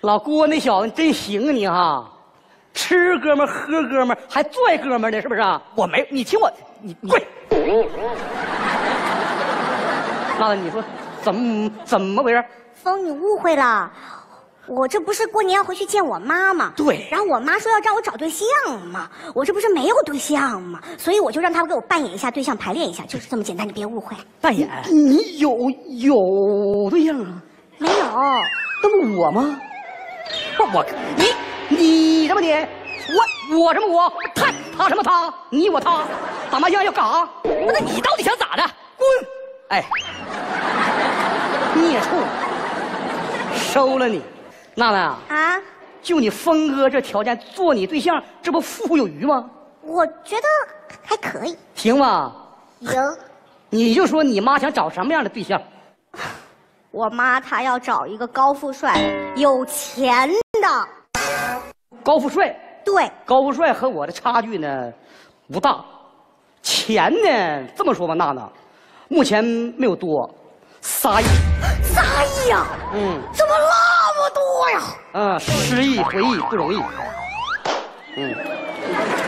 老郭那小子真行啊你哈，吃哥们喝哥们还拽哥们的，是不是啊？ 我没，你听我，你跪。娜娜，你说怎么回事？ 风，你误会了。我这不是过年要回去见我妈吗？ 对。 然后我妈说要让我找对象嘛，我这不是没有对象嘛，所以我就让她给我扮演一下对象，排练一下，就是这么简单，你别误会。 扮演？你有对象啊？ 没有。 那不我吗？我你什么你？我什么我？他什么他？你我他，打麻将要嘎？ 那你到底想咋的？ 滚！哎，孽畜，收了你！娜娜啊， 就你峰哥这条件做你对象，这不富富有余吗？ 我觉得还可以。 行吧？ 行。 你就说你妈想找什么样的对象？ 我妈她要找一个高富帅、有钱的。 高富帅？ 对。 高富帅和我的差距呢不大，钱呢这么说吧，娜娜，目前没有多，3亿。 3亿呀？怎么那么多呀？ 失忆回忆不容易。